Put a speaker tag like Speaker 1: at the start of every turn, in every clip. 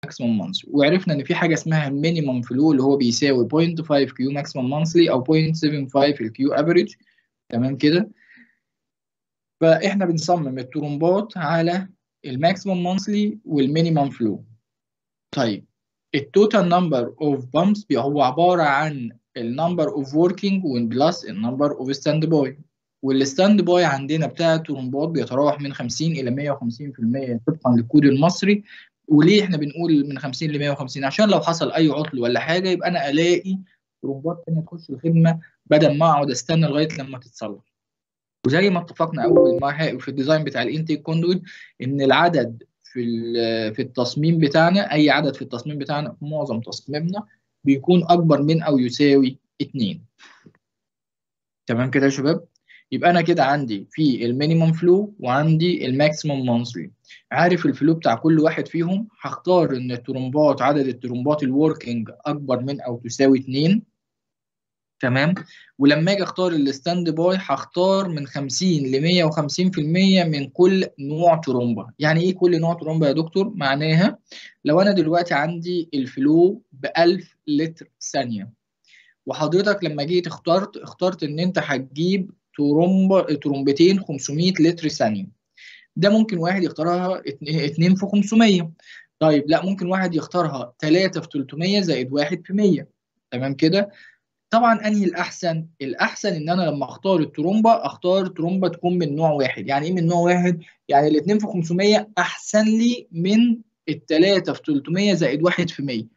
Speaker 1: ماكسيمم مانثلي، وعرفنا ان في حاجه اسمها مينيمم فلو اللي هو بيساوي 0.5 كيو ماكسيمم مانثلي او 0.75 الكيو افريج. تمام كده. فاحنا بنصمم الترومبات على الماكسيمم مانثلي والمينيمم فلو. طيب التوتال نمبر اوف بامبس هو عباره عن النمبر اوف وركينج بلس النمبر اوف ستاند باي، والستاند باي عندنا بتاع الترومبات بيتراوح من 50 الى 150% طبقا للكود المصري. وليه احنا بنقول من 50 ل 150؟ عشان لو حصل اي عطل ولا حاجه يبقى انا الاقي ترومبات ثانيه تخش الخدمه بدل ما اقعد استنى لغايه لما تتصلح. وزي ما اتفقنا اول ما في الديزاين بتاع الانتيك كوندويت ان العدد في التصميم بتاعنا، اي عدد في التصميم بتاعنا في معظم تصميمنا بيكون اكبر من او يساوي 2. تمام كده يا شباب. يبقى انا كده عندي في المينيمم فلو وعندي الماكسيمم مانثلي. عارف الفلو بتاع كل واحد فيهم، هختار ان الترومبات عدد الترومبات الوركينج اكبر من او تساوي 2. تمام. ولما اجي اختار الستاند باي هختار من 50 ل 150% من كل نوع ترومبه. يعني ايه كل نوع ترومبه يا دكتور؟ معناها لو انا دلوقتي عندي الفلو ب 1000 لتر ثانيه، وحضرتك لما جيت اخترت ان انت هتجيب ترومبتين 500 لتر ثانيه، ده ممكن واحد يختارها 2 في 500. طيب لا، ممكن واحد يختارها 3 في 300 زائد 1 في 100. تمام كده. طبعا انهي الاحسن؟ الاحسن ان انا لما اختار الترومبه اختار ترومبه تكون من نوع واحد. يعني ايه من نوع واحد؟ يعني الاثنين في 500 احسن لي من الثلاثه في 300 زائد 1 في 100.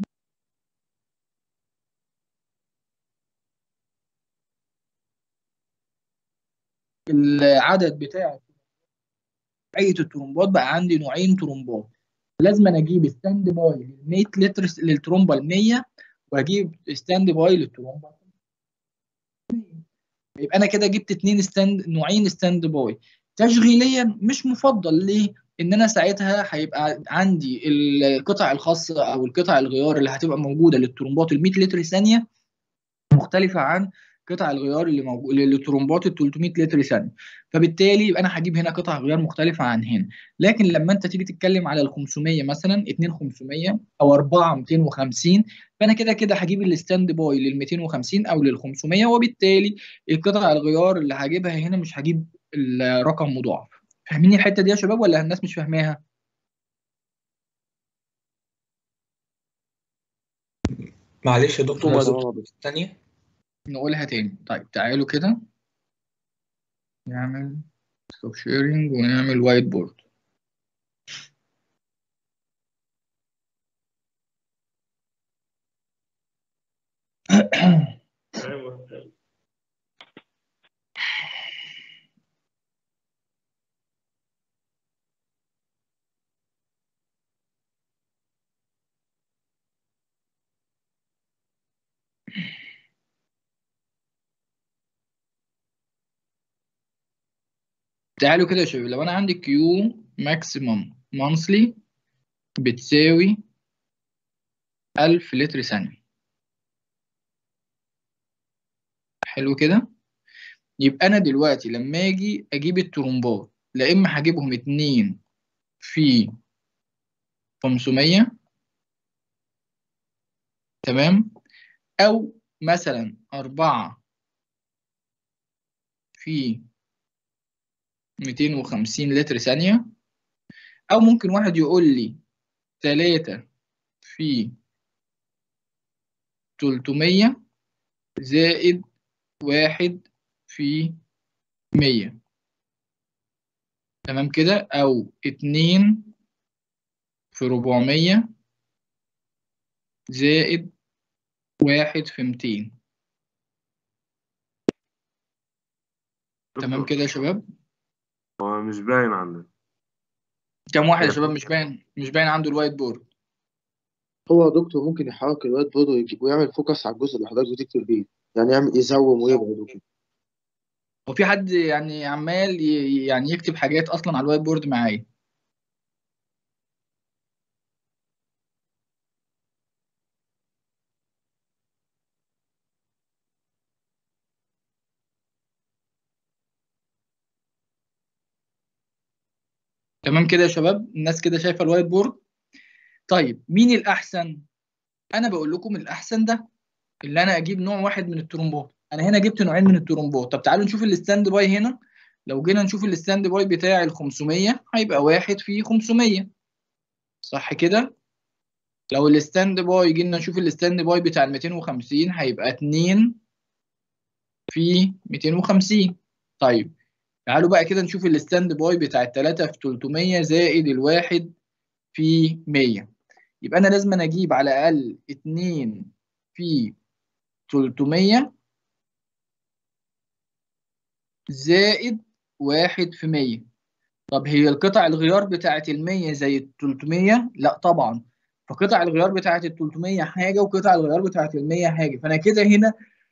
Speaker 1: العدد بتاع نوعيه الترومبات بقى عندي نوعين ترومبات. لازم أنا اجيب ستاند باي لل 100 لتر للترومبه ال 100، واجيب ستاند باي للترومبه. يبقى انا كده جبت نوعين ستاند باي. تشغيليا مش مفضل. ليه؟ ان انا ساعتها هيبقى عندي القطع الخاصه او القطع الغيار اللي هتبقى موجوده للترومبات ال 100 لتر ثانيه مختلفه عن قطع الغيار اللي موجود للترومبات ال 300 لتر ثانيه. فبالتالي يبقى انا هجيب هنا قطع غيار مختلفه عن هنا. لكن لما انت تيجي تتكلم على ال 500 مثلا 2 500 او 4 250، فانا كده كده هجيب الستاند باي لل 250 او لل 500، وبالتالي القطع الغيار اللي هجيبها هنا مش هجيب الرقم مضاعف. فاهمين الحته دي يا شباب ولا الناس مش فاهماها؟
Speaker 2: معلش يا دكتور،
Speaker 3: لا
Speaker 2: مرة
Speaker 3: تمام
Speaker 2: دكتور
Speaker 3: يا دكتور.
Speaker 2: ثانية.
Speaker 1: نقولها تاني. طيب تعالوا كده نعمل ستوب شيرنج ونعمل وايت بورد. تعالوا كده يا شباب، لو انا عندي كيو ماكسيمم مانثلي بتساوي 1000 لتر ثانية. حلو كده. يبقى انا دلوقتي لما اجي اجيب الترومبات، لا اما هجيبهم 2 في 500، تمام، او مثلا 4 في 250 لتر ثانية، او ممكن واحد يقول لي 3 في 300 زائد 1 في 100. تمام كده. او 2 في 400 زائد 1 في 200. تمام
Speaker 3: دكتور
Speaker 1: كده يا شباب.
Speaker 3: هو مش باين عندنا.
Speaker 1: كم واحد يا
Speaker 3: هي
Speaker 1: شباب مش باين عنده الوايت بورد؟
Speaker 4: هو دكتور ممكن يحرك الواد برضه ويعمل فوكس على الجزء اللي حضرتك بتكتب فيه، يعني يعمل يزوم ويبعد وكده.
Speaker 1: وفي حد يعني عمال يعني يكتب حاجات اصلا على الوايت بورد معايا؟ تمام كده يا شباب. الناس كده شايفه الوايت بورد؟ طيب مين الاحسن؟ انا بقول لكم الاحسن ده اللي انا اجيب نوع واحد من الترومبات. انا هنا جبت نوعين من الترومبات. طب تعالوا نشوف الستاند باي هنا. لو جينا نشوف الستاند باي بتاع ال 500 هيبقى 1 في 500 صح كده؟ لو الستاند باي جينا نشوف الستاند باي بتاع ال 250 هيبقى 2 في 250. طيب تعالوا بقى كده نشوف الستاند باي بتاع ال 3 في 300 زائد الواحد في 100. يبقى انا لازم اجيب على الاقل 2 في 300 زائد 1 في 100. طب هي القطع الغيار بتاعت ال 100 زي ال 300؟ لا طبعا. فقطع الغيار بتاعت ال 300 حاجه وقطع الغيار بتاعت ال 100 حاجه. فانا كده هنا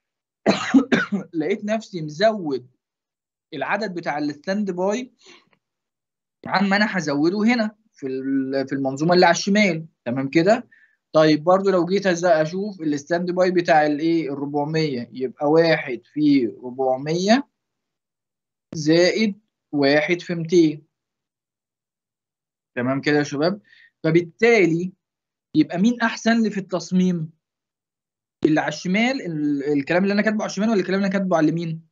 Speaker 1: لقيت نفسي مزود العدد بتاع الستاند باي عن ما انا هزوده هنا في المنظومه اللي على الشمال. تمام كده. طيب برضو لو جيت اشوف الستاند باي بتاع الايه ال 400 يبقى 1 في 400 زائد 1 في 200. تمام كده يا شباب. فبالتالي يبقى مين احسن لي في التصميم؟ اللي على الشمال، الكلام اللي انا كاتبه على الشمال ولا الكلام اللي انا كاتبه على اليمين؟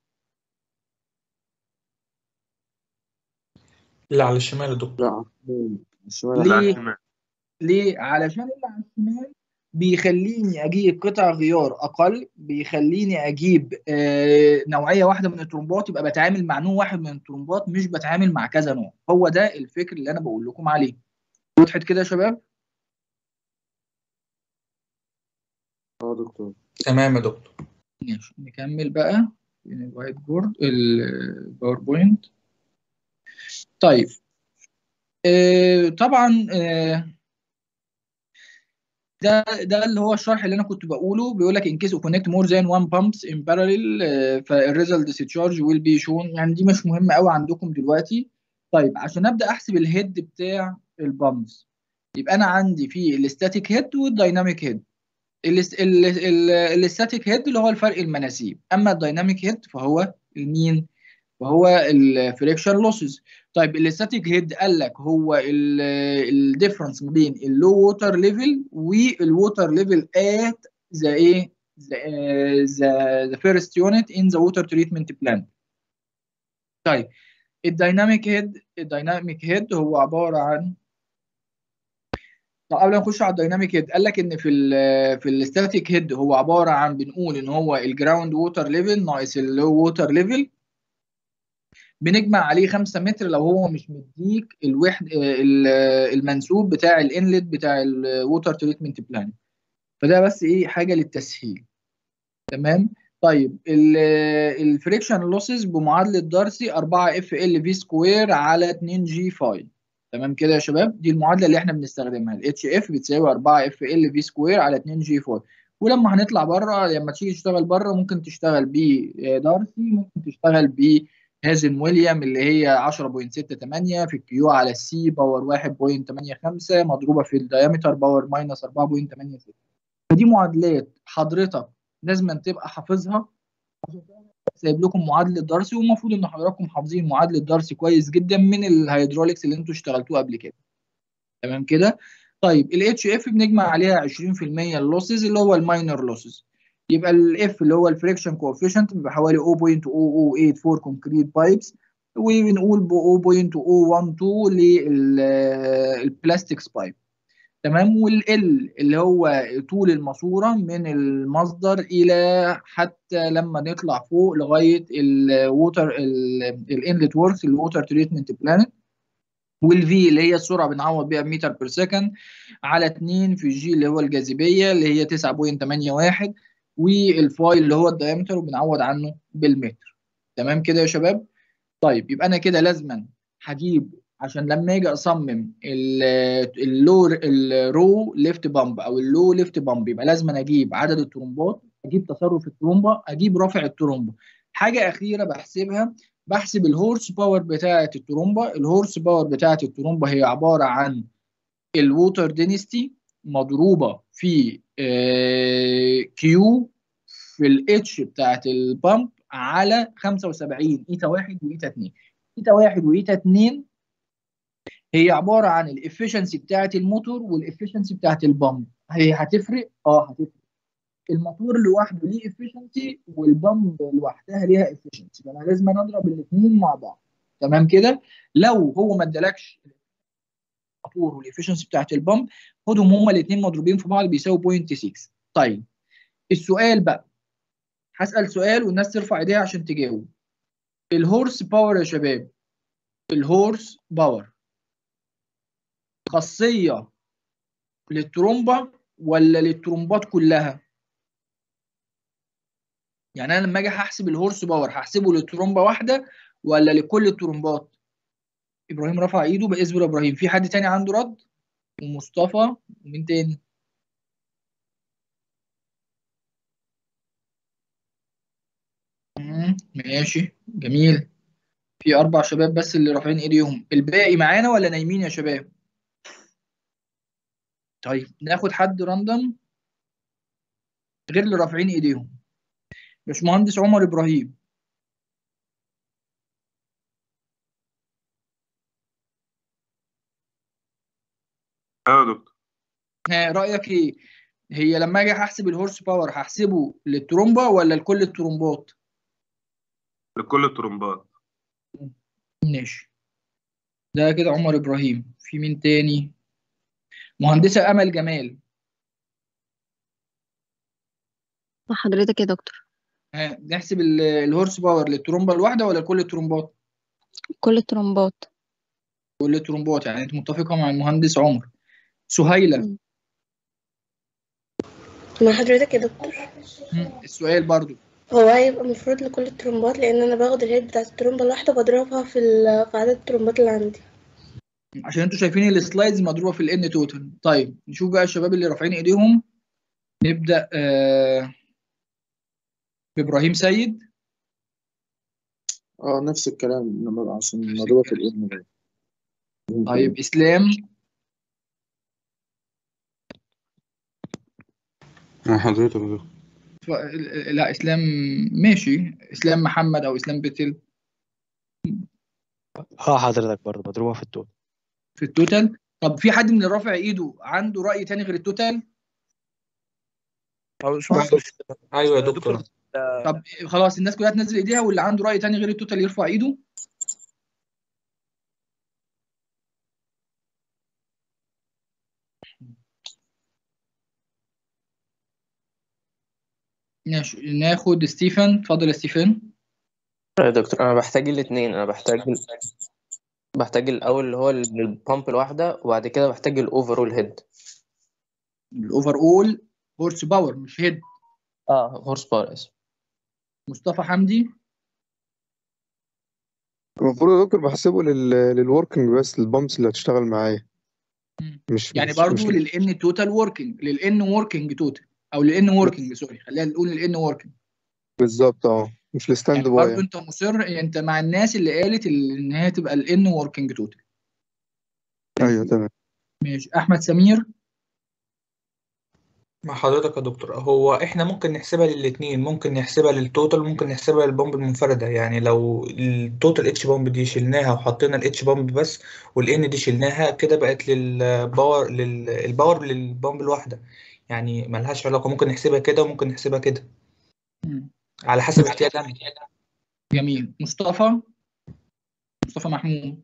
Speaker 2: اللي على الشمال يا دكتور.
Speaker 4: لا الشمال
Speaker 3: لا
Speaker 1: ليه؟
Speaker 3: شمال.
Speaker 1: ليه؟ علشان اللي على الشمال بيخليني اجيب قطع غيار اقل، بيخليني اجيب نوعيه واحده من الترومبات، يبقى بتعامل مع نوع واحد من الترومبات مش بتعامل مع كذا نوع. هو ده الفكر اللي انا بقول لكم عليه. وضحت كده يا شباب؟
Speaker 4: اه دكتور.
Speaker 2: تمام يا دكتور.
Speaker 1: ماشي نكمل بقى الوايت بورد الباوربوينت. طيب طبعا ده اللي هو الشرح اللي انا كنت بقوله. بيقول لك in case of connect more than one pumps in parallel فالريزلت discharge will be shown. يعني دي مش مهمه قوي عندكم دلوقتي. طيب عشان ابدا احسب الهيد بتاع البامبس، يبقى انا عندي في الاستاتيك هيد والدايناميك هيد. الاستاتيك هيد اللي هو الفرق المناسيب، اما الدايناميك هيد فهو المين؟ وهو الفريكشن لوسز. طيب الاستاتيك هيد قال لك هو الديفرنس ما بين اللو ووتر ليفل والووتر ليفل ات ذا ايه ذا فيرست يونت ان ذا ووتر تريتمنت بلان. طيب الدايناميك هيد هو عباره عن، طب قبل ما نخش على الدايناميك هيد قال لك ان في الستاتيك هيد هو عباره عن، بنقول ان هو الجراوند ووتر ليفل ناقص اللو ووتر ليفل، بنجمع عليه 5 متر لو هو مش مديك المنسوب بتاع الانلت بتاع الووتر تريتمنت بلان. فده بس ايه حاجه للتسهيل. تمام. طيب الفريكشن لوسز بمعادله دارسي 4 اف ال في سكوير على 2 جي 5. تمام كده يا شباب. دي المعادله اللي احنا بنستخدمها. الاتش اف بتساوي 4 اف ال في سكوير على 2 جي 5. ولما هنطلع بره، لما تيجي تشتغل بره، ممكن تشتغل بدارسي، ممكن تشتغل بهازن ويليام اللي هي 10.68 في الكيو على السي باور 1.85 مضروبه في الدايمتر باور ماينس 4.86. فدي معادلات حضرتك لازم تبقى حافظها. سايب لكم معادله دارسي، والمفروض ان حضراتكم حافظين معادله دارسي كويس جدا من الهيدروليكس اللي انتوا اشتغلتوه قبل كده. تمام كده. طيب الاتش اف بنجمع عليها 20% اللوسز اللي هو الماينر لوسز. يبقى الاف اللي هو الفريكشن كوفيشنت بيبقى حوالي 0.0084 كونكريت بايبس، وبنقول ب 0.012 للبلاستيكس بايب. تمام. والال اللي هو طول الماسوره من المصدر الى حتى لما نطلع فوق لغايه الووتر الانلت ووركس الووتر تريتمنت بلانت. والفي اللي هي السرعه بنعوض بيها بمتر بير سكند على 2 في الجي اللي هو الجاذبيه اللي هي 9.81، والفاي اللي هو الدايمتر وبنعوض عنه بالمتر. تمام كده يا شباب. طيب يبقى انا كده لازما هجيب، عشان لما اجي اصمم الرو ليفت بامب او اللو ليفت بامب، يبقى لازم اجيب عدد الترومبات، اجيب تصرف الترومبه، اجيب رافع الترومبه. حاجه اخيره بحسبها، بحسب الهورس باور بتاعه الترومبه. الهورس باور بتاعه الترومبه هي عباره عن الووتر دينستي مضروبه في كيو في الاتش بتاعت البامب على 75 ايتا 1 وايتا 2. ايتا 1 وايتا 2 هي عباره عن الافشنسي بتاعه الموتور والافشنسي بتاعه البامب. هي هتفرق؟ هتفرق. الموتور لوحده ليه افشنسي والبامب لوحدها ليها افشنسي، فانا لازم اضرب الاثنين مع بعض. تمام كده. لو هو ما ادالكش الموتور والافشنسي بتاعت البامب، خدهم هما الاثنين مضروبين في بعض بيساوي 0.6. طيب السؤال بقى، هسأل سؤال والناس ترفع ايديها عشان تجاوب. الهورس باور يا شباب، الهورس باور خاصية للترومبة ولا للترومبات كلها؟ يعني انا لما اجي هحسب الهورس باور هحسبه للترومبة واحدة ولا لكل الترومبات؟ ابراهيم رفع ايده، باذن ابراهيم. في حد تاني عنده رد؟ ومصطفى، ومين تاني؟ ماشي جميل. في 4 شباب بس اللي رافعين ايديهم، الباقي معانا ولا نايمين يا شباب؟ طيب ناخد حد راندم غير اللي رافعين ايديهم. باشمهندس عمر ابراهيم.
Speaker 3: ايوه يا دكتور.
Speaker 1: ها رايك ايه؟ هي لما اجي هحسب الهورس باور هحسبه للترومبه ولا لكل الترومبات؟
Speaker 3: لكل الترمبات.
Speaker 1: ماشي. ده كده عمر ابراهيم. في مين تاني؟ مهندسه امل جمال.
Speaker 5: مع حضرتك يا دكتور.
Speaker 1: ها نحسب الهورس باور للترومبه الواحده ولا لكل الترومبات؟
Speaker 5: كل الترمبات.
Speaker 1: كل الترومبات، يعني انت متفقه مع المهندس عمر. سهيله.
Speaker 6: مع حضرتك يا دكتور.
Speaker 1: السؤال برضو.
Speaker 6: هو هيبقى المفروض لكل الترومبات، لان انا باخد الهيد بتاعت الترومبه الواحده بضربها في عدد الترومبات اللي عندي.
Speaker 1: عشان انتوا شايفين السلايدز مضروبه في الان توتال. طيب نشوف بقى الشباب اللي رافعين ايديهم. نبدا بابراهيم سيد.
Speaker 4: نفس الكلام، انما عشان مضروبة في الإذن.
Speaker 1: طيب اسلام.
Speaker 3: حضرتك يا دكتور.
Speaker 1: لا اسلام. ماشي، اسلام محمد او اسلام بتل.
Speaker 7: حضرتك برضه مضروبة في التوت.
Speaker 1: في التوتال. طب في حد من اللي رافع ايده عنده راي تاني غير التوتال؟
Speaker 2: ايوه يا دكتور.
Speaker 1: طب خلاص الناس كلها تنزل ايديها، واللي عنده راي تاني غير التوتال يرفع ايده. ماشي ناخد ستيفن. اتفضل يا ستيفن.
Speaker 8: يا دكتور، انا بحتاج الاثنين. انا بحتاج الاول اللي هو البامب الواحده، وبعد كده بحتاج الاوفرول هيد.
Speaker 1: الاوفر اول هورس باور مش هيد.
Speaker 8: هورس باور اسف.
Speaker 1: مصطفى حمدي.
Speaker 9: المفروض يا دكتور بحسبه للوركينج بس، البامبس اللي هتشتغل معايا. مش
Speaker 1: يعني
Speaker 9: مش مش
Speaker 1: برضو للان توتال وركينج، للان وركينج توتال، او للان وركينج سوري، خلينا نقول للان وركينج.
Speaker 9: بالظبط. مش الستاند
Speaker 1: يعني
Speaker 9: باي
Speaker 1: برضو
Speaker 9: يعني.
Speaker 1: انت مصر، انت مع الناس اللي قالت ان هي تبقى الان وركينج توتال.
Speaker 9: ايوه تمام.
Speaker 1: ماشي. احمد سمير.
Speaker 2: مع حضرتك يا دكتور، هو احنا ممكن نحسبها للاتنين، ممكن نحسبها للتوتال، ممكن نحسبها للبامب المنفردة. يعني لو التوتال اتش بامب دي شلناها وحطينا الاتش بامب بس، والان دي شلناها، كده بقت الباور للبامب الواحدة. يعني ملهاش علاقة، ممكن نحسبها كده وممكن نحسبها كده على حسب احتياجنا.
Speaker 1: جميل. مصطفى محمود.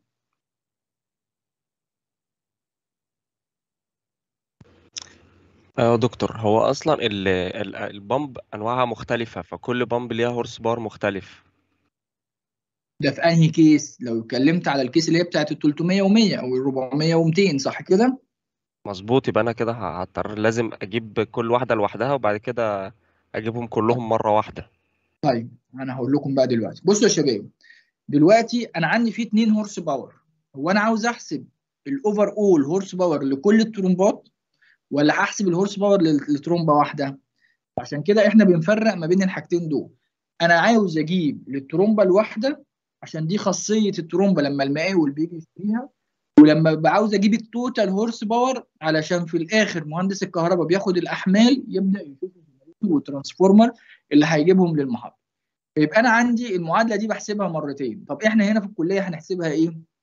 Speaker 7: دكتور، هو اصلا البامب انواعها مختلفة، فكل بامب ليها هورس باور مختلف.
Speaker 1: ده في انهي كيس؟ لو اتكلمت على الكيس اللي هي بتاعت ال 300 و100 او ال 400 و200 صح كده؟
Speaker 7: مظبوط. يبقى انا كده هضطر لازم اجيب كل واحدة لوحدها، وبعد كده اجيبهم كلهم مرة واحدة.
Speaker 1: طيب انا هقول لكم بقى دلوقتي. بصوا يا شباب، دلوقتي انا عندي فيه 2 هورس باور. هو انا عاوز احسب الاوفر اول هورس باور لكل الترومبات ولا هحسب الهورس باور لترومبه واحده؟ عشان كده احنا بنفرق ما بين الحاجتين دول. انا عاوز اجيب للترومبه الواحده عشان دي خاصيه الترومبه لما المقاول بيجي يشتريها، ولما ببقى عاوز اجيب التوتال هورس باور علشان في الاخر مهندس الكهرباء بياخد الاحمال يبدا يشوف والترانسفورمر اللي هيجيبهم للمحطه. يبقى انا عندي المعادله دي بحسبها مرتين. طب احنا هنا في الكليه هنحسبها ايه؟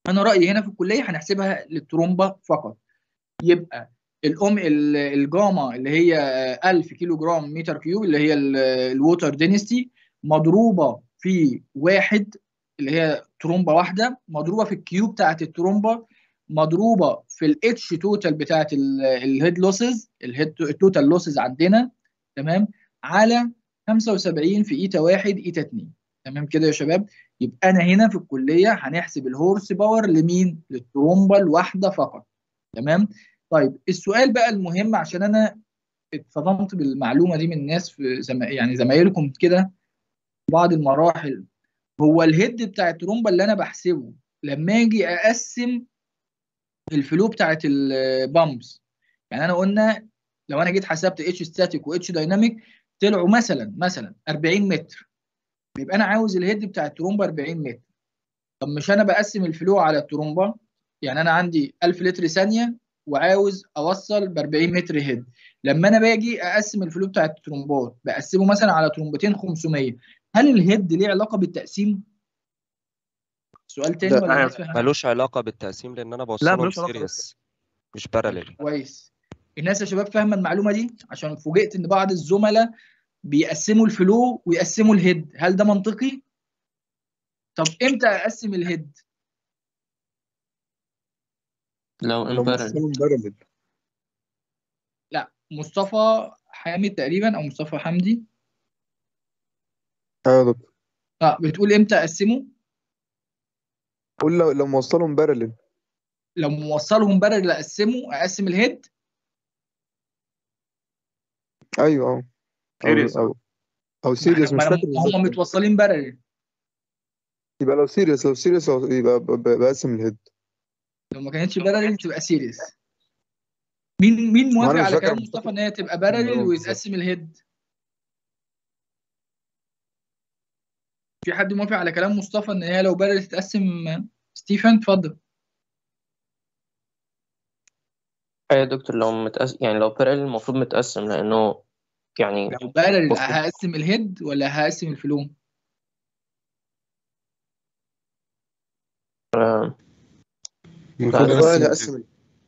Speaker 1: انا رايي هنا في الكليه هنحسبها للترومبه فقط. يبقى الجاما اللي هي 1000 كيلو جرام متر كيوب اللي هي الووتر دينستي، مضروبه في واحد اللي هي ترومبه واحده، مضروبه في الكيو بتاعت الترومبه، مضروبه في الاتش توتال بتاعت الهيد لوسز، التوتال لوسز عندنا، تمام، على 75 في ايتا 1 ايتا 2. تمام كده يا شباب. يبقى انا هنا في الكليه هنحسب الهورس باور لمين؟ للترومبه الواحده فقط. تمام. طيب السؤال بقى المهم، عشان انا اتصدمت بالمعلومه دي من ناس في يعني زمايلكم كده في بعض المراحل، هو الهيد بتاع الترومبه اللي انا بحسبه لما اجي اقسم الفلو بتاعت البامبس، يعني انا قلنا لو انا جيت حسبت اتش ستاتيك واتش دايناميك طلعوا مثلا 40 متر، بيبقى انا عاوز الهيد بتاع الترومبه 40 متر. طب مش انا بقسم الفلو على الترومبه؟ يعني انا عندي 1000 لتر ثانيه وعاوز اوصل ب 40 متر هيد، لما انا باجي اقسم الفلو بتاع الترومبات بقسمه مثلا على ترومبتين 500، هل الهيد ليه علاقه بالتقسيم؟ سؤال تاني ولا الناس فاهمه؟
Speaker 7: ملوش علاقة بالتقسيم لأن أنا
Speaker 10: لا
Speaker 7: بوصلهم
Speaker 10: ملوش علاقة
Speaker 7: سيريس مش باراليل.
Speaker 1: كويس. الناس يا شباب فاهمه المعلومه دي؟ عشان فوجئت ان بعض الزملاء بيقسموا الفلو ويقسموا الهيد، هل ده منطقي؟ طب امتى اقسم الهيد؟
Speaker 8: لو ان بارل.
Speaker 1: لا، مصطفى حامد تقريبا او مصطفى حمدي.
Speaker 9: ايوه يا دكتور.
Speaker 1: بتقول امتى اقسمه؟
Speaker 9: قول لو موصلهم بارلل.
Speaker 1: لو موصلهم بارل اقسم الهيد.
Speaker 9: ايوه اه.
Speaker 3: سيريس.
Speaker 9: او سيريس، مش فاكر بالظبط.
Speaker 1: هم متوصلين بارل.
Speaker 9: يبقى لو سيريس يبقى بقسم الهيد.
Speaker 1: لو ما كانتش بارل تبقى سيريس. مين موافق
Speaker 9: وانا مش
Speaker 1: على
Speaker 9: فاكر
Speaker 1: كلام مصطفى ان هي تبقى بارل ويتقسم الهيد؟ في حد موافق على كلام مصطفى ان هي لو بارل تتقسم؟ ستيفن اتفضل.
Speaker 8: ايوه يا دكتور، لو يعني لو بارل المفروض متقسم، لانه يعني
Speaker 1: لو بارل هقسم الهيد ولا هقسم الفلو؟
Speaker 3: المفروض
Speaker 9: هقسم.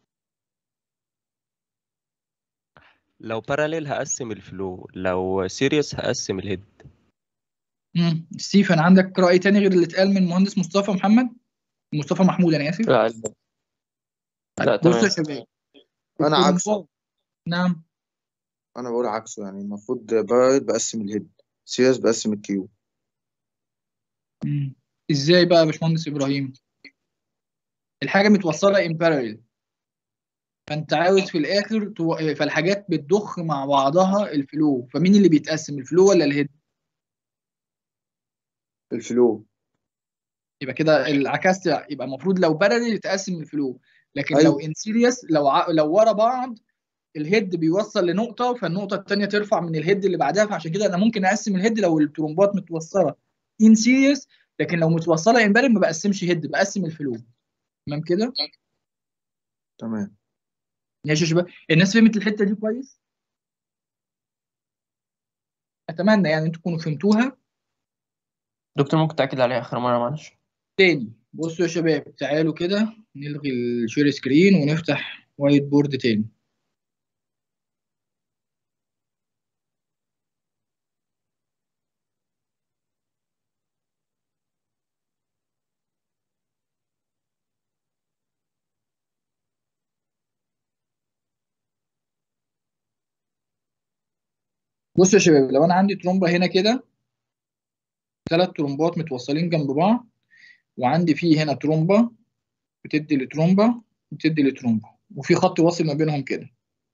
Speaker 7: لو باراليل هقسم الفلو، لو سيريس هقسم الهيد.
Speaker 1: ستيفن عندك رأي تاني غير اللي اتقال من المهندس مصطفى محمود انا اسف؟
Speaker 8: لا
Speaker 1: بصوا يا
Speaker 8: تمام.
Speaker 1: شباب،
Speaker 4: انا عكسه.
Speaker 1: نعم.
Speaker 4: انا بقول عكسه، يعني المفروض بارل بقسم الهيد، سيريس بقسم الكيو.
Speaker 1: ازاي بقى يا باشمهندس ابراهيم؟ الحاجه متوصله ان بارallel، فانت عاوز في الاخر فالحاجات بتضخ مع بعضها الفلو، فمين اللي بيتقسم، الفلو ولا الهيد؟
Speaker 4: الفلو.
Speaker 1: يبقى كده العكس، يبقى المفروض لو بارallel يتقسم الفلو، لكن
Speaker 4: أيوة.
Speaker 1: لو ان سيريس لو ورا بعض الهيد بيوصل لنقطه، فالنقطه الثانيه ترفع من الهيد اللي بعدها، فعشان كده انا ممكن اقسم الهيد لو الترومبات متوصله ان سيريس، لكن لو متوصله ان بارallel ما بقسمش هيد، بقسم الفلو. تمام كده؟
Speaker 4: تمام.
Speaker 1: ماشي يا شباب، الناس فهمت الحته دي كويس؟ اتمنى يعني انتوا تكونوا فهمتوها.
Speaker 8: دكتور ممكن تأكد عليها آخر مرة معلش؟
Speaker 1: تاني بصوا يا شباب، تعالوا كده نلغي الشير سكرين ونفتح وايت بورد تاني. بصوا يا شباب، لو انا عندي ترومبه هنا كده، 3 ترومبات متوصلين جنب بعض، وعندي فيه هنا ترومبه بتدي لترومبه بتدي لترومبه، وفي خط واصل ما بينهم كده،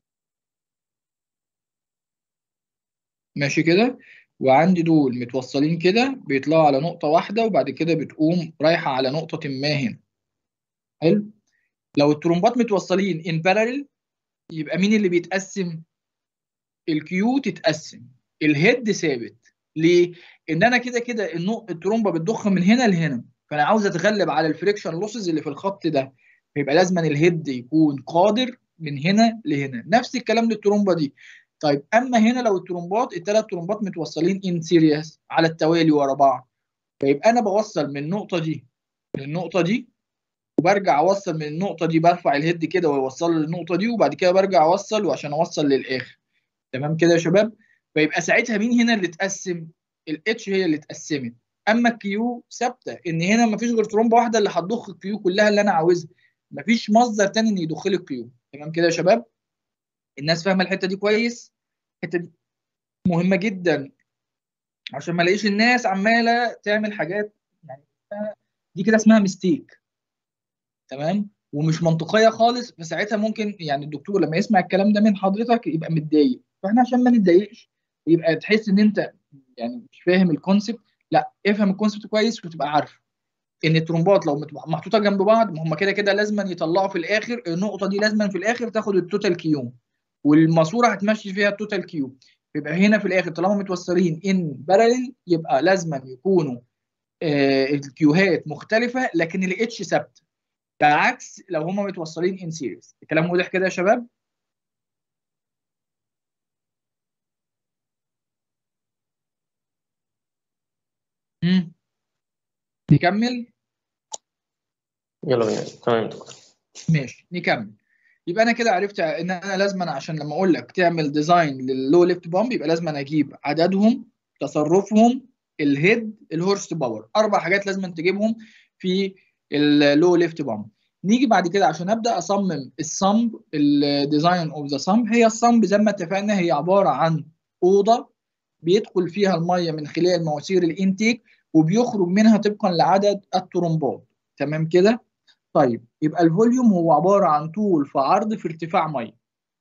Speaker 1: ماشي كده، وعندي دول متوصلين كده بيطلعوا على نقطه واحده، وبعد كده بتقوم رايحه على نقطه ما هنا. حلو. لو الترومبات متوصلين ان بارallel يبقى مين اللي بيتقسم؟ الكيو تتقسم، الهيد ثابت. ليه؟ ان انا كده كده الترومبه بتضخ من هنا لهنا، فانا عاوز اتغلب على الفريكشن لوسز اللي في الخط ده، فيبقى لازم الهيد يكون قادر من هنا لهنا. نفس الكلام للترومبه دي. طيب اما هنا لو الترومبات ال3 ترومبات متوصلين ان سيريس على التوالي ورا بعض، فيبقى انا بوصل من النقطه دي للنقطه دي، وبرجع اوصل من النقطه دي، برفع الهيد كده واوصله للنقطه دي، وبعد كده برجع اوصل وعشان اوصل للاخر. تمام كده يا شباب؟ فيبقى ساعتها مين هنا اللي اتقسم؟ الاتش هي اللي اتقسمت، اما الكيو ثابته، ان هنا مفيش غير ترومبه واحده اللي هتضخ الكيو كلها اللي انا عاوزها، مفيش مصدر تاني ان يضخ لي الكيو. تمام كده يا شباب؟ الناس فاهمه الحته دي كويس؟ الحته دي مهمه جدا عشان ما الاقيش الناس عماله تعمل حاجات يعني دي كده اسمها ميستيك، تمام، ومش منطقيه خالص. فساعتها ممكن يعني الدكتور لما يسمع الكلام ده من حضرتك يبقى متضايق. فاحنا عشان ما نتضايقش يبقى تحس ان انت يعني مش فاهم الكونسبت، لا افهم الكونسبت كويس وتبقى عارف ان الترومبات لو محطوطه جنب بعض ما هم كده كده لازما يطلعوا في الاخر النقطه دي، لازما في الاخر تاخد التوتال كيو، والماسوره هتمشي فيها التوتال كيو. يبقى هنا في الاخر طالما متوصلين ان باراليل يبقى لازما يكونوا الكيوهات مختلفه لكن الاتش ثابته، بعكس لو هم متوصلين ان سيريز. الكلام واضح كده يا شباب؟ نكمل؟
Speaker 8: يلا بينا. تمام دكتور.
Speaker 1: ماشي نكمل. يبقى انا كده عرفت ان انا لازم عشان لما اقول لك تعمل ديزاين لللو ليفت بامب يبقى لازم اجيب عددهم، تصرفهم، الهيد، الهورس باور، 4 حاجات لازم تجيبهم في اللو ليفت بامب. نيجي بعد كده عشان ابدا اصمم الصمب، الديزاين اوف ذا صمب. هي الصمب زي ما اتفقنا هي عباره عن اوضه بيدخل فيها الميه من خلال مواسير الانتيك وبيخرج منها طبقا لعدد الترمبات. تمام كده؟ طيب يبقى الفوليوم هو عباره عن طول في عرض في ارتفاع ميه.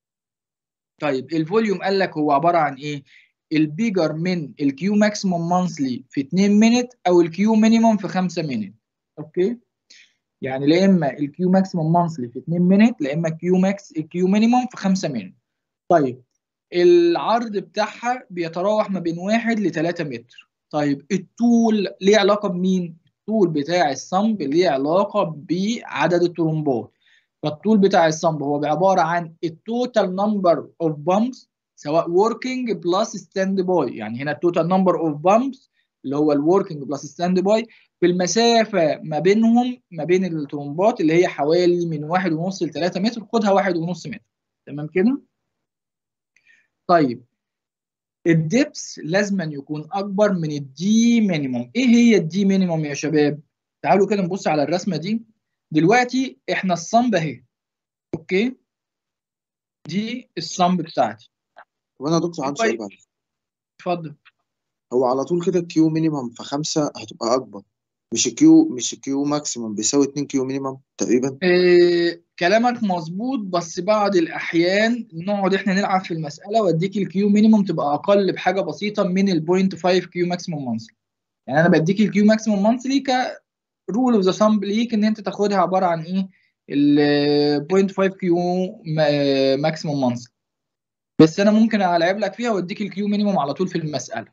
Speaker 1: طيب الفوليوم قال لك هو عباره عن ايه؟ البيجر من الكيو ماكسيموم مانثلي في 2 مينت او الكيو مينيموم في 5 مينت. اوكي؟ يعني لا اما الكيو ماكسيموم مانثلي في 2 مينت لا اما الكيو مينيموم في 5 مينت. طيب العرض بتاعها بيتراوح ما بين 1 ل 3 متر. طيب الطول ليه علاقه بمين؟ الطول بتاع الصمب ليه علاقه بعدد الترمبات. فالطول بتاع الصمب هو عباره عن التوتال نمبر اوف بامبس سواء وركينج بلس ستاند باي، يعني هنا التوتال نمبر اوف بامبس اللي هو الوركينج بلس ستاند باي في المسافه ما بينهم ما بين الترمبات اللي هي حوالي من 1.5 ل 3 متر، خدها 1.5 متر. تمام كده؟ طيب الدبس لازما يكون اكبر من الدي مينيموم. ايه هي الدي مينيموم يا شباب؟ تعالوا كده نبص على الرسمه دي. دلوقتي احنا الصمب اهي، اوكي، دي الصمب بتاعتي.
Speaker 4: طب انا يا دكتور عندي سؤال بعد.
Speaker 1: اتفضل.
Speaker 4: هو على طول كده الكيو مينيمم في 5 هتبقى اكبر، مش الكيو ماكسيمم بيساوي 2 كيو مينيمم تقريبا؟
Speaker 1: كلامك مظبوط، بس بعض الاحيان نقعد احنا نلعب في المساله واديك الكيو مينيموم تبقى اقل بحاجه بسيطه من البوينت 5 كيو ماكسيموم مانثلي. يعني انا بديك الكيو ماكسيموم مانثلي كرول اوف ذا ثامب ليك ان انت تاخدها عباره عن ايه؟ ال 0.5 كيو ماكسيموم مانثلي، بس انا ممكن العب لك فيها واديك الكيو مينيموم على طول في المساله.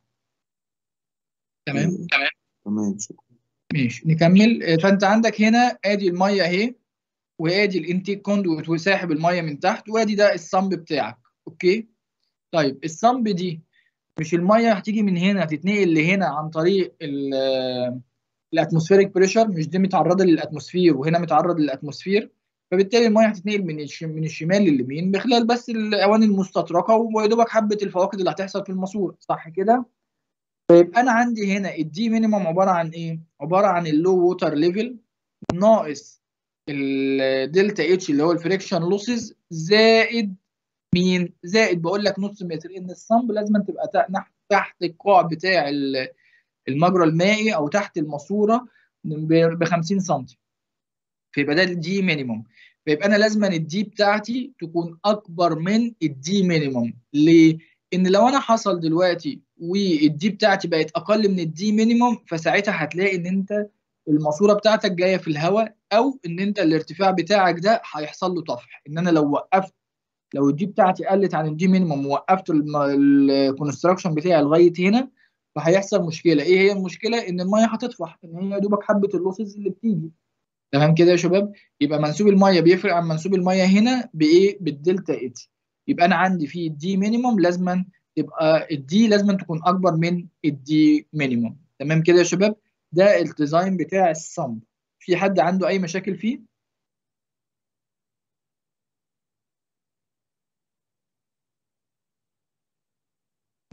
Speaker 1: تمام؟
Speaker 4: تمام شكرا.
Speaker 1: ماشي نكمل. فانت عندك هنا ادي الميه اهي، وادي الانتيك كوندويت وساحب الميه من تحت، وادي ده الصمب بتاعك. اوكي؟ طيب الصمب دي مش الميه هتيجي من هنا تتنقل لهنا عن طريق الاتموسفيريك بريشر، مش دي متعرضه للاتموسفير وهنا متعرض للاتموسفير، فبالتالي الميه هتتنقل من الشمال لليمين بخلال بس الاواني المستطرقه ويا دوبك حبه الفواقد اللي هتحصل في الماسوره، صح كده؟ طيب انا عندي هنا الدي مينيمم عباره عن ايه؟ عباره عن اللو ووتر ليفل ناقص الدلتا اتش اللي هو الفريكشن لوسز زائد مين؟ زائد بقول لك نص متر، ان الصمب لازم تبقى تحت القاع بتاع المجرى المائي او تحت الماسوره ب 50 سم، فيبقى ده الدي مينيموم. فيبقى انا لازم الدي بتاعتي تكون اكبر من الدي مينيموم. ليه؟ ان لو انا حصل دلوقتي والدي بتاعتي بقت اقل من الدي مينيموم فساعتها هتلاقي ان انت الماسوره بتاعتك جايه في الهواء، او ان انت الارتفاع بتاعك ده هيحصل له طفح. ان انا لو الدي بتاعتي قلت عن الدي مينيموم ووقفت الكونستراكشن بتاعي لغايه هنا فهيحصل مشكله. ايه هي المشكله؟ ان الميه هتطفح، ان هي يا دوبك حبه اللوسز اللي بتيجي. تمام كده يا شباب؟ يبقى منسوب الميه بيفرق عن منسوب الميه هنا بايه؟ بالدلتا اتش. يبقى انا عندي في الدي مينيموم لازما تبقى الدي لازما تكون اكبر من الدي مينيموم. تمام كده يا شباب؟ ده الديزاين بتاع الصمب. في حد عنده اي مشاكل فيه؟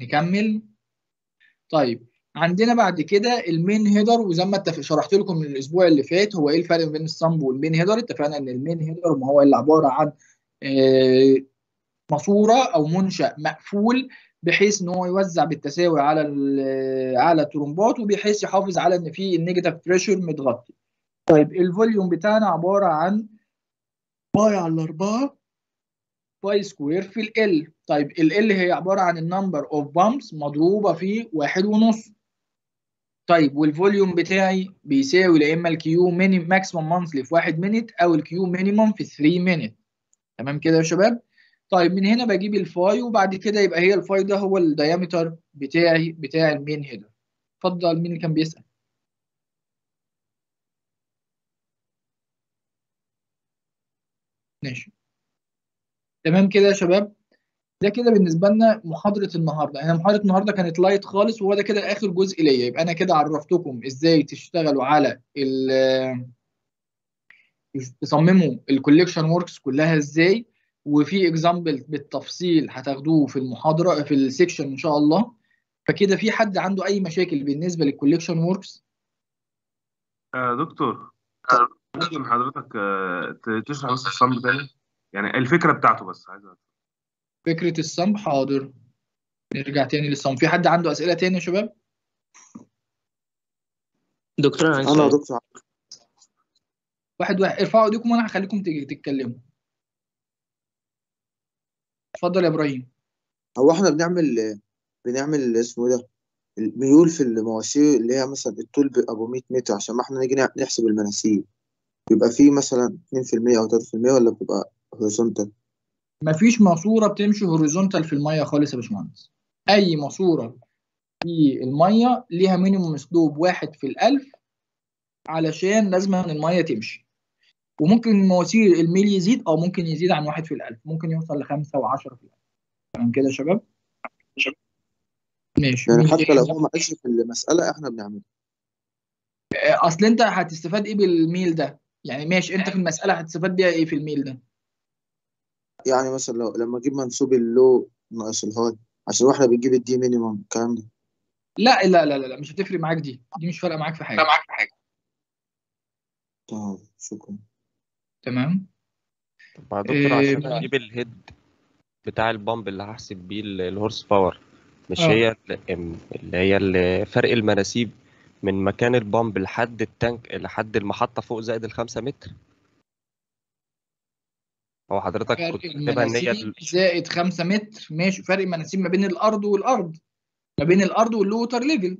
Speaker 1: نكمل. طيب عندنا بعد كده المين هيدر، وزي ما شرحت لكم من الاسبوع اللي فات هو ايه الفرق بين الصمب والمين هيدر. اتفقنا ان المين هيدر ما هو اللي عباره عن ماسوره او منشأ مقفول بحيث ان هو يوزع بالتساوي على الترومبات، وبحيث يحافظ على ان في النيجاتيف بريشر متغطي. طيب الفوليوم بتاعنا عباره عن باي على 4 باي سكوير في ال. طيب ال هي عباره عن النمبر اوف بامبس مضروبه في 1.5. طيب والفوليوم بتاعي بيساوي يا اما الكيو ماكسيمم مانثلي في 1 مينيت او الكيو مينيمم في 3 مينيت. تمام كده يا شباب؟ طيب من هنا بجيب الفاي، وبعد كده يبقى هي الفاي ده هو الدايمتر بتاع المين هيدر. اتفضل، مين اللي كان بيسأل؟ ماشي تمام كده يا شباب. ده كده بالنسبه لنا محاضره النهارده. انا محاضره النهارده كانت لايت خالص، وهو ده كده اخر جزء ليا. يبقى انا كده عرفتكم ازاي تشتغلوا على تصمموا الكوليكشن وركس كلها ازاي، وفي اكزامبل بالتفصيل هتاخدوه في المحاضره في السكشن ان شاء الله. فكده في حد عنده اي مشاكل بالنسبه للكوليكشن وركس؟
Speaker 3: دكتور، ممكن حضرتك تشرح بس الصمب تاني؟ يعني الفكرة بتاعته بس عايز أعرف.
Speaker 1: فكره الصمب، حاضر. نرجع تاني للصمب. في حد عنده اسئله تاني يا شباب؟
Speaker 8: دكتور انا عندي
Speaker 4: انا يا
Speaker 8: سؤال.
Speaker 4: دكتور،
Speaker 1: واحد ارفعوا ايديكم وانا هخليكم تتكلموا. اتفضل يا ابراهيم.
Speaker 4: هو احنا بنعمل اسمه إيه ده، الميول في المواسير اللي هي مثلا الطول ابو 100 متر، عشان ما احنا نيجي نحسب المناسيب بيبقى فيه مثلا 2% او 3%، ولا بتبقى هوريزونتال؟
Speaker 1: مفيش ماسوره بتمشي هوريزونتال في الميه خالص يا باشمهندس. اي ماسوره في الميه ليها مينيموم اسلوب 1 في ال1000 علشان لازم ان الميه تمشي. وممكن مواسير الميل يزيد، او ممكن يزيد عن 1 في ال1000، ممكن يوصل ل5 و10 في ال1000. تمام كده يا شباب؟ ماشي.
Speaker 4: يعني
Speaker 1: مين
Speaker 4: حتى لو
Speaker 1: تاني؟
Speaker 4: هو ما قالش في المسألة احنا بنعملها.
Speaker 1: اصل انت هتستفاد ايه بالميل ده؟ يعني ماشي، انت في المساله هتستفاد بيها ايه في الميل ده؟
Speaker 4: يعني مثلا لما اجيب منسوب اللو ناقص الهاي، عشان واحنا بنجيب الدي مينيمم الكلام ده.
Speaker 1: لا لا لا لا، مش هتفرق معاك. دي مش فارقه معاك في حاجه.
Speaker 4: تمام، شكرا.
Speaker 1: تمام.
Speaker 7: طب يا دكتور عشان
Speaker 1: اه
Speaker 7: اجيب الهيد بتاع البامب اللي هحسب بيه الهورس باور، مش
Speaker 1: آه.
Speaker 7: هي اللي هي فرق المناسيب من مكان البامب لحد التانك لحد المحطة فوق زائد ال5 متر؟ هو حضرتك
Speaker 1: فرق
Speaker 7: كنت كاتبها ان هي
Speaker 1: المناسيب زائد 5 متر، ماشي. فرق المناسيب ما بين الارض والارض، ما بين الارض واللوتر ليفل.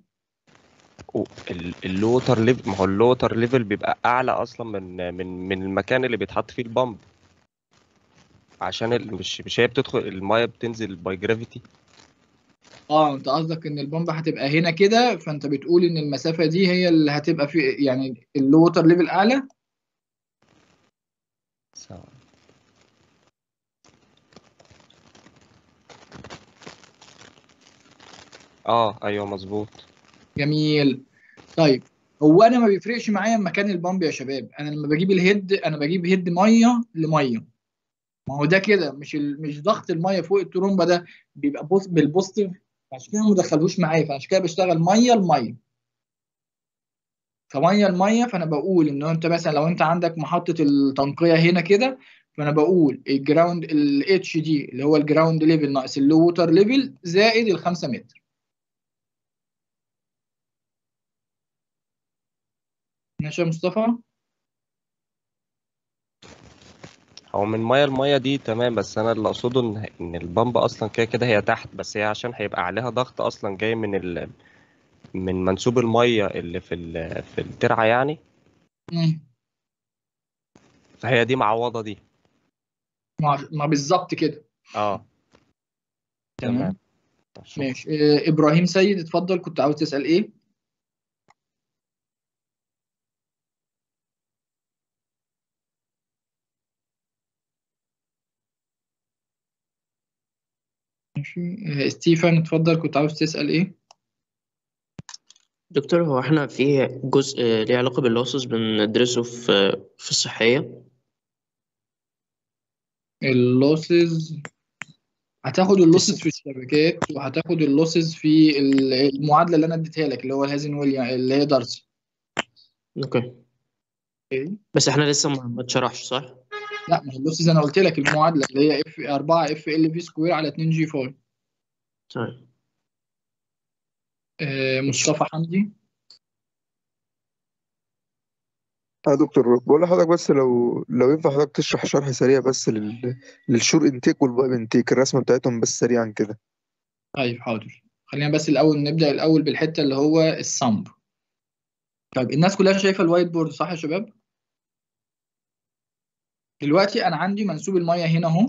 Speaker 7: اللوتر ليفل. ما هو اللوتر ليفل بيبقى اعلى اصلا من المكان اللي بيتحط فيه البامب، عشان مش هي بتدخل المايه بتنزل باي جرافيتي.
Speaker 1: انت قصدك ان البomba هتبقى هنا كده، فانت بتقول ان المسافه دي هي اللي هتبقى في يعني اللوتر ليفل اعلى.
Speaker 7: ايوه مظبوط.
Speaker 1: جميل. طيب هو انا ما بيفرقش معايا مكان البامب يا شباب. انا لما بجيب الهيد انا بجيب هيد ميه لميه. ما هو ده كده مش ضغط الميه فوق الترومبه ده بيبقى بالبوزيتيف، عشان كده ما دخلوش معايا، فعشان كده بشتغل ميه لميه. فميه لميه، فانا بقول ان انت مثلا لو انت عندك محطه التنقيه هنا كده، فانا بقول الجراوند الاتش دي اللي هو الجراوند ليفل ناقص اللو ووتر ليفل زائد ال5 متر. ماشي يا مصطفى؟
Speaker 7: هو من ميه لميه دي تمام، بس انا اللي اقصده ان البامب اصلا كده كده هي تحت، بس هي عشان هيبقى عليها ضغط اصلا جاي من منسوب الميه اللي في الترعه يعني.
Speaker 1: مم.
Speaker 7: فهي دي معوضه دي.
Speaker 1: ما بالظبط كده.
Speaker 7: اه تمام.
Speaker 1: تمام.
Speaker 7: شكرا.
Speaker 1: ماشي. ابراهيم سيد، اتفضل، كنت عاوز تسأل ايه؟ ماشي. ستيفن اتفضل، كنت عاوز تسأل ايه؟
Speaker 8: دكتور هو احنا في جزء ليه علاقة باللوسز بندرسه في الصحية.
Speaker 1: اللوسز هتاخد اللوسز في الشبكات، وهتاخد اللوسز في المعادله اللي انا اديتها لك اللي هو الهازن ويليام اللي هي دارسي.
Speaker 8: اوكي
Speaker 1: اوكي.
Speaker 8: بس احنا لسه ما اتشرحش صح؟
Speaker 1: لا، ما هو اللوسز انا قلت لك المعادله اللي هي اف 4 اف ال في سكوير على 2 جي 5.
Speaker 8: طيب
Speaker 1: مصطفى حمدي.
Speaker 9: يا دكتور بقول لحضرتك بس لو ينفع حضرتك تشرح شرح سريع بس للشور انتيك والبايب انتيك الرسمه بتاعتهم بس سريعا كده.
Speaker 1: طيب حاضر، خلينا بس نبدا الاول بالحته اللي هو الصمب. طيب الناس كلها شايفه الوايت بورد صح يا شباب؟ دلوقتي انا عندي منسوب الميه هنا اهو،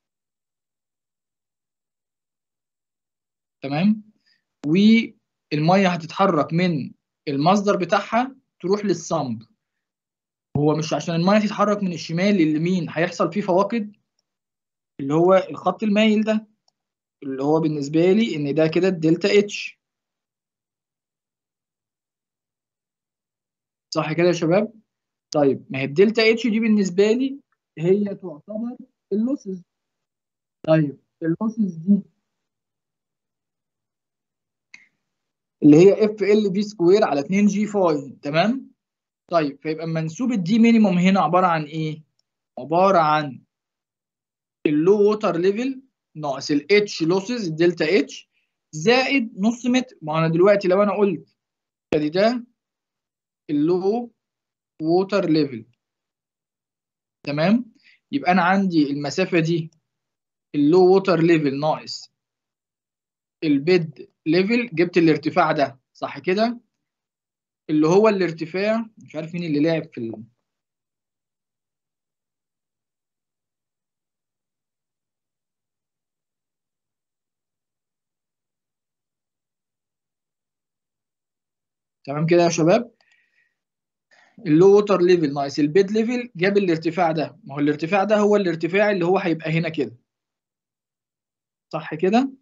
Speaker 1: تمام، والميه هتتحرك من المصدر بتاعها تروح للصمب. هو مش عشان الميه تتحرك من الشمال لليمين هيحصل فيه فواقد، اللي هو الخط المايل ده اللي هو بالنسبه لي ان ده كده الدلتا اتش، صح كده يا شباب؟ طيب ما هي الدلتا اتش دي بالنسبه لي هي تعتبر اللوسز. طيب اللوسز دي اللي هي اف ال في سكوير على 2 جي 5، تمام. طيب فيبقى منسوب الدي مينيموم هنا عباره عن ايه؟ عباره عن اللو ووتر ليفل ناقص الاتش لوسز الدلتا اتش زائد نص متر. ما انا دلوقتي لو انا قلت ادي ده اللو ووتر ليفل، تمام، يبقى انا عندي المسافه دي اللو ووتر ليفل ناقص البيد ليفل، جبت الارتفاع ده صح كده، اللي هو الارتفاع مش عارف مين اللي لعب في تمام كده يا شباب. اللو ووتر ليفل ناقص البيد ليفل جاب الارتفاع ده، ما هو الارتفاع ده هو الارتفاع اللي هو هيبقى هنا كده، صح كده،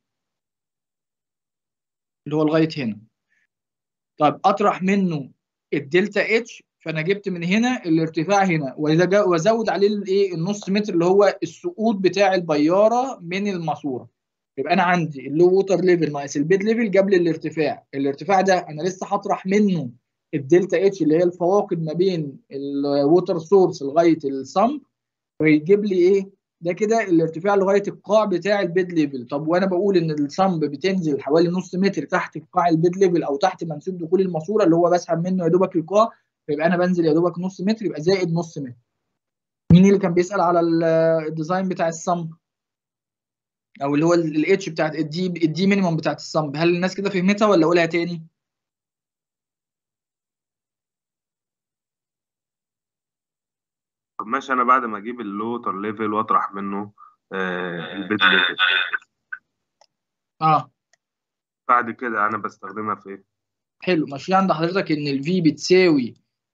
Speaker 1: اللي هو لغايه هنا. طب اطرح منه الدلتا اتش، فانا جبت من هنا الارتفاع هنا وازود عليه الايه النص متر اللي هو السقوط بتاع البياره من الماسوره. يبقى انا عندي اللو ووتر ليفل ناقص البيد ليفل جاب لي الارتفاع ده انا لسه هطرح منه الدلتا اتش اللي هي الفواقد ما بين الووتر سورس لغايه الصمب، ويجيب لي ايه ده كده الارتفاع لغايه القاع بتاع البيد ليفل. طب وانا بقول ان الصمب بتنزل حوالي نص متر تحت قاع البيد ليفل او تحت منسوب دخول الماسوره اللي هو بسحب منه يا دوبك القاع، فيبقى انا بنزل يا دوبك نص متر، يبقى زائد نص متر. مين اللي كان بيسال على الديزاين بتاع الصمب او اللي هو الاتش بتاعت الدي مينيمم بتاعت الصمب؟ هل الناس كده فهمتها ولا اقولها تاني؟
Speaker 3: طب ماشي، انا بعد ما اجيب اللوتر ليفل واطرح منه البيد ليفل، بعد كده انا بستخدمها في ايه؟
Speaker 1: حلو، ماشي عند حضرتك ان الفي بتساوي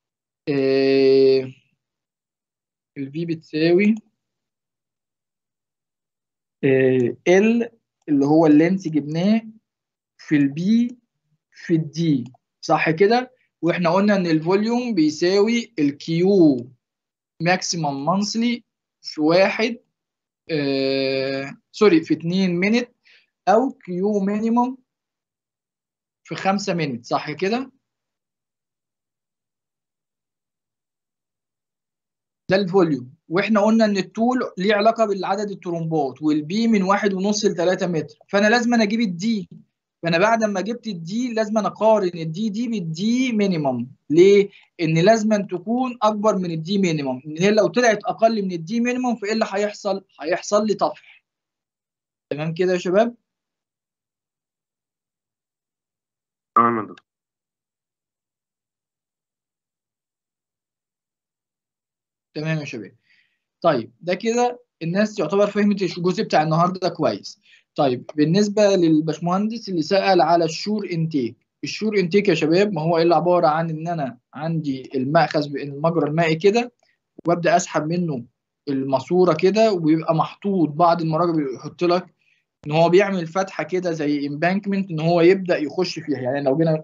Speaker 1: الفي بتساوي ال اللي هو اللينس جبناه في البي في الدي، صح كده؟ واحنا قلنا ان الفوليوم بيساوي الكيو ماكسيمم مانثلي في 1 سوري في 2 مينت او كيو مينيمم في 5 مينت، صح كده؟ ده الفوليوم. واحنا قلنا ان الطول ليه علاقه بالعدد الترومبات، والبي من 1.5 ل 3 متر، فانا لازم اجيب الدي. فانا بعد ما جبت الدي لازم اقارن الدي بالدي مينيمم. ليه؟ ان لازم تكون اكبر من الدي مينيمم، ان هي لو طلعت اقل من الدي مينيمم فايه اللي هيحصل؟ هيحصل لي طفح. تمام كده يا شباب؟
Speaker 3: تمام يا دكتور.
Speaker 1: تمام يا شباب. طيب ده كده الناس يعتبر فهمت الجزء بتاع النهارده كويس. طيب بالنسبه للباشمهندس اللي سأل على الشور انتيك، الشور انتيك يا شباب ما هو الا عباره عن ان انا عندي المأخذ المجرى المائي كده، وابدا اسحب منه الماسوره كده، ويبقى محطوط بعض المراجع بيحط لك ان هو بيعمل فتحه كده زي امبانكمنت ان هو يبدا يخش فيها. يعني لو جينا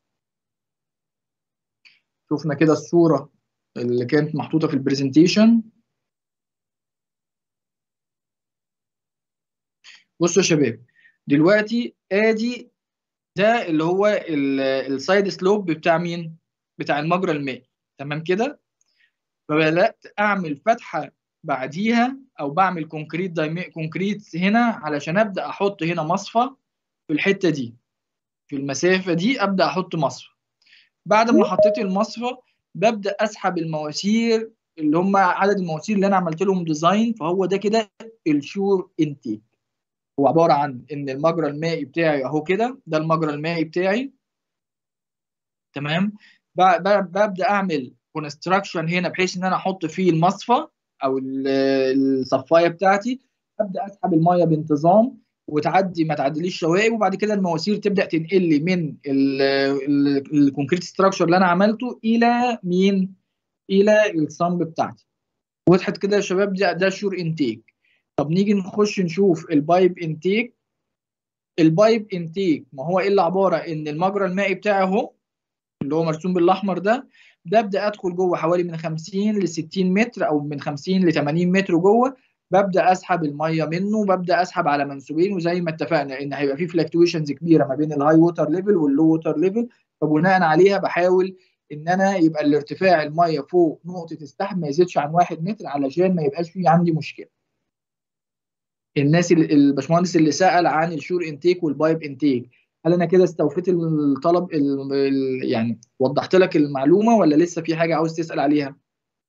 Speaker 1: شفنا كده الصوره اللي كانت محطوطه في البرزنتيشن، بصوا يا شباب، دلوقتي ادي ده اللي هو السايد سلوب بتاع مين؟ بتاع المجرى المائي. تمام كده؟ فبدات اعمل فتحه بعديها، او بعمل كونكريت هنا علشان ابدا احط هنا مصفى في الحته دي، في المسافه دي ابدا احط مصفى. بعد ما حطيت المصفى ببدا اسحب المواسير اللي هم عدد المواسير اللي انا عملت لهم ديزاين. فهو ده كده الشور انتيك. هو عباره عن ان المجرى المائي بتاعي اهو كده، ده المجرى المائي بتاعي. تمام. ببدا اعمل كونستراكشن هنا بحيث ان انا احط فيه المصفى او الصفايه بتاعتي. ابدا اسحب الميه بانتظام وتعدي، ما تعديليش شوائب، وبعد كده المواسير تبدا تنقل لي من الكونكريت ستراكشر اللي انا عملته الى مين؟ الى الصمب بتاعتي. وضحت كده يا شباب؟ ده شور انتيك. طب نيجي نخش نشوف البايب انتيك. البايب انتيك ما هو الا عباره ان المجرى المائي بتاعي اهو اللي هو مرسوم بالاحمر ده ابدا ادخل جوه حوالي من 50 ل 60 متر او من 50 ل 80 متر جوه. ببدا اسحب الميه منه، وببدا اسحب على منسوبين، وزي ما اتفقنا ان هيبقى في فلكتويشنز كبيره ما بين الهاي ووتر ليفل واللو ووتر ليفل. فبناء عليها بحاول ان انا يبقى الارتفاع الميه فوق نقطه السحب ما يزيدش عن 1 متر علشان ما يبقاش في عندي مشكله. الناس الباشمهندس اللي سأل عن الشور انتيك والبايب انتيك، هل انا كده استوفيت الطلب يعني وضحت لك المعلومه ولا لسه في حاجه عاوز تسأل عليها؟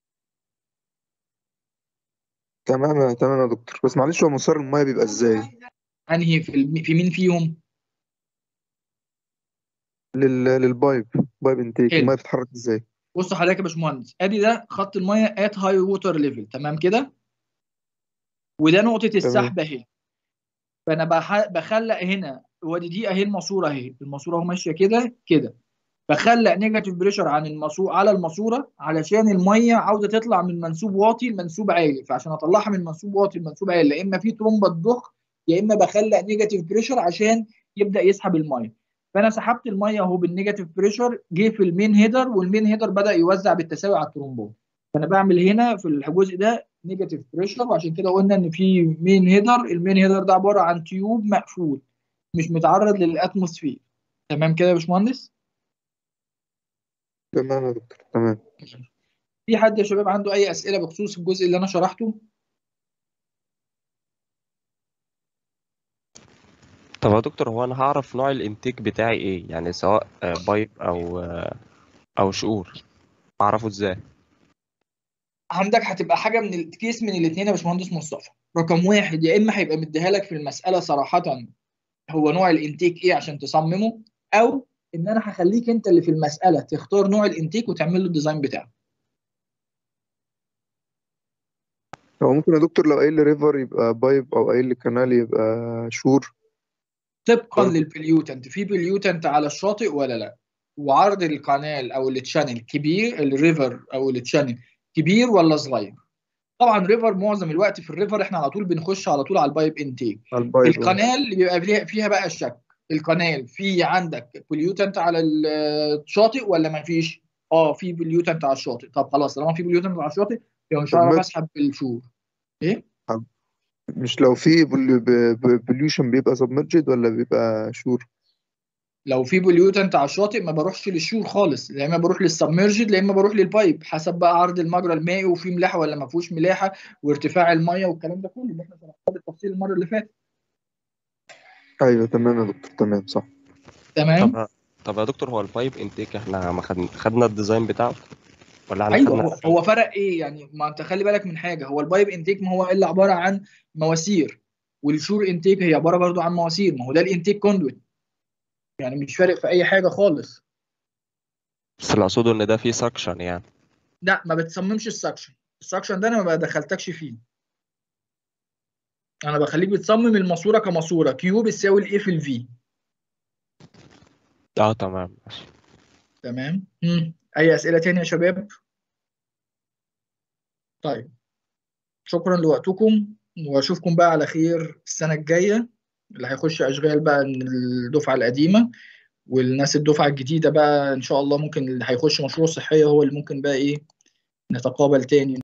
Speaker 9: تمام تمام يا دكتور، بس معلش هو مسار الميه بيبقى ازاي؟
Speaker 1: انهي في مين فيهم؟
Speaker 9: للبايب، بايب انتيك
Speaker 1: حلو.
Speaker 9: الميه بتتحرك ازاي؟
Speaker 1: بص حضرتك يا باشمهندس، ادي ده خط الميه ات هاي ووتر ليفل. تمام كده؟ وده نقطه
Speaker 9: تمام
Speaker 1: السحب اهي. فانا بخلق هنا، وادي دي اهي الماسوره اهي، الماسوره اهو ماشيه كده كده. بخلق نيجاتيف بريشر عن الماسوره على الماسوره علشان الميه عاوزه تطلع من منسوب واطي لمنسوب عالي. فعشان اطلعها من منسوب واطي لمنسوب عالي، يا اما في ترومبه ضخ، يا اما بخلق نيجاتيف بريشر عشان يبدا يسحب الميه. فانا سحبت الميه اهو بالنيجاتيف بريشر، جه في المين هيدر، والمين هيدر بدا يوزع بالتساوي على الترومبون. فانا بعمل هنا في الجزء ده نيجاتيف بريشر، وعشان كده قلنا ان في مين هيدر. المين هيدر ده عباره عن تيوب مقفول مش متعرض للاتموسفير. تمام كده يا باشمهندس؟
Speaker 9: تمام يا دكتور تمام.
Speaker 1: في حد يا شباب عنده اي اسئله بخصوص الجزء اللي انا شرحته؟
Speaker 7: طب يا دكتور، هو انا هعرف نوع الانتيك بتاعي ايه؟ يعني سواء بايب او شقور، اعرفه ازاي؟
Speaker 1: عندك هتبقى حاجه من الكيس من الاثنين يا باشمهندس مصطفى. رقم واحد، يا اما هيبقى مديها لك في المساله صراحه هو نوع الانتيك ايه عشان تصممه، او ان انا هخليك انت اللي في المساله تختار نوع الانتيك وتعمل له الديزاين بتاعه.
Speaker 9: هو ممكن يا دكتور لو قايل لي ريفر يبقى بايب، او قايل لي كانال يبقى شور؟
Speaker 1: طبقا
Speaker 9: برضه
Speaker 1: للبليوتنت، في بليوتنت على الشاطئ ولا لا، وعرض القناه او التشانل كبير، الريفر او التشانل كبير ولا صغير. طبعا ريفر معظم الوقت في الريفر احنا على طول بنخش على طول على البايب انتيك.
Speaker 9: على البايب
Speaker 1: القناه اللي بيبقى فيها بقى الشك، القناه في عندك بوليوتنت على الشاطئ ولا ما فيش؟ اه في بوليوتنت على الشاطئ. طب خلاص طالما في بوليوتنت على الشاطئ يبقى مش هعرف
Speaker 9: سبمرج.
Speaker 1: اسحب بالشور. ايه؟
Speaker 9: مش لو في بوليوشن بيبقى سبمرجد ولا بيبقى شور؟
Speaker 1: لو في بوليوتنت على الشاطئ ما بروحش للشور خالص، يا اما بروح للسبمرجد يا اما بروح للبايب، حسب بقى عرض المجرى المائي وفي ملاحه ولا ما فيهوش ملاحه وارتفاع الميه والكلام ده كله اللي احنا شرحناه بالتفصيل المره اللي فاتت.
Speaker 9: ايوه تمام يا دكتور تمام صح.
Speaker 1: تمام.
Speaker 7: طب يا دكتور، هو البايب انتيك احنا ما خدنا الديزاين بتاعه ولا احنا
Speaker 1: ايوه،
Speaker 7: خدنا؟
Speaker 1: هو فرق ايه يعني؟ ما انت خلي بالك من حاجه، هو البايب انتيك ما هو الا عباره عن مواسير، والشور انتيك هي عباره برضو عن مواسير. ما هو ده الانتيك كوندويت، يعني مش فارق في اي حاجه خالص.
Speaker 7: بس اللي اقصده ان ده فيه سكشن يعني.
Speaker 1: لا ما بتصممش السكشن، السكشن ده انا ما بدخلتكش فيه. انا بخليك بتصمم الماسوره كماسوره كيو بتساوي الايه في الفي.
Speaker 7: تمام ماشي.
Speaker 1: تمام. اي اسئله تانية يا شباب؟ طيب، شكرا لوقتكم، واشوفكم بقى على خير السنه الجايه. اللي هيخش اشغال بقى من الدفعه القديمه، والناس الدفعه الجديده بقى ان شاء الله ممكن اللي هيخش مشروع صحيه هو اللي ممكن بقى ايه نتقابل تاني.